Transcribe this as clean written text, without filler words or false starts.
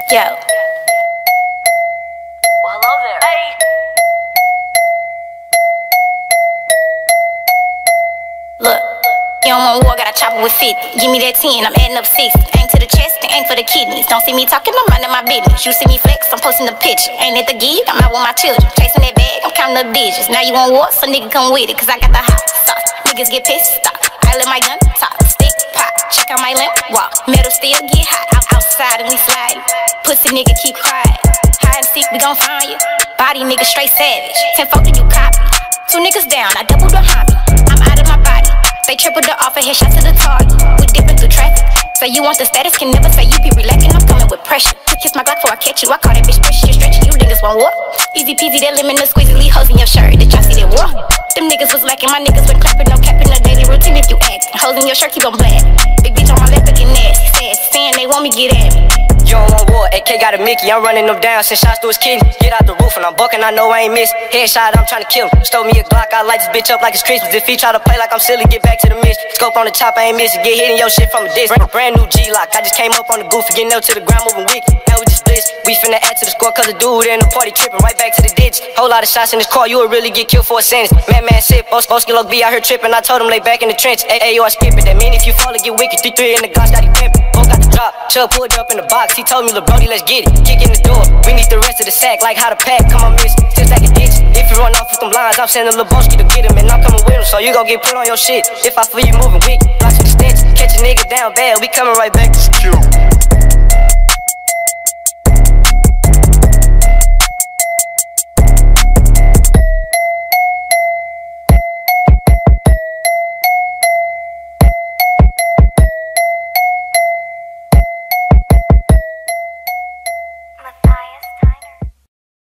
Yo. Well, hello there. Hey. Look, you don't want war, got a chopper with 50. Give me that 10, I'm adding up 60. Aim to the chest and aim for the kidneys. Don't see me talking, I'm minding my business. You see me flex, I'm posting a picture. Ain't at the gig, I'm out with my children. Chasing that bag, I'm counting up digits. Now you want war, so nigga come with it, cause I got the hot sauce. Niggas get pissed off. I let my gun talk, stick pop. Check out my limp walk. Metal still get hot. Outside and we slide. Pussy nigga keep quiet. Hide and seek, we gon' find you. Body nigga straight savage. 10-4 you copy. 2 niggas down, I double the homie. I'm out of my body. They triple the offer, headshot to the target. We dipping through traffic. Say you want the status, can never say you be relaxing. I'm coming with pressure. Kiss my Glock before I catch you. I call that bitch pressure. You stretching, you niggas want war. Easy peasy, that lemon, the squeezy, leave hoes in your shirt. Did y'all see that war? Them niggas was lacking, my niggas been clapping, no capping, no daily routine if you act. Hoes in your shirt, keep on black. Big bitch on my left, looking nasty. Sassy, saying they want me, get at me. You don't want war, AK got a Mickey, I'm running them down, send shots to his kidney. Get out the roof and I'm bucking, I know I ain't miss. Headshot, I'm trying to kill him. Stole me a Glock, I light this bitch up like it's Christmas. If he try to play like I'm silly, get back to the miss. Scope on the top, I ain't miss it, get hit in your shit from a distance. Brand new G-lock, I just came up on the goof, getting up to the ground, moving wicked. Now we just bliss, we finna add to the score cause the dude in the party tripping. Right back to the ditch, whole lot of shots in this car, you would really get killed for a sentence. Man sip, Boski be out here tripping, I told him lay back in the trench. Ayo, I skip it, that mean if you fall and get wicked. 3-3 in the Glock, got he pimpin'. Both got the drop, Chubb pulled up in the box, he told me, look Brody, let's get it. Kick in the door, we need the rest of the sack, like how to pack, come on miss, still stack a ditch. If you run off with them lines, I'm sending Lil Boski to get him, and I'm coming with him, so you gon' get put on your shit. If I feel you moving weak, watch the stench, catch a nigga down bad, we coming right back to secure.